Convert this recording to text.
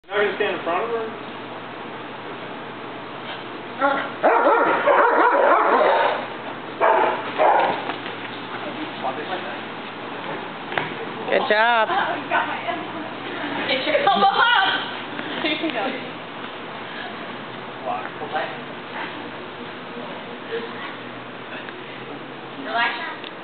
Now you're going to stand in front of her? Good job. Get your elbow up. There you go. Walk away.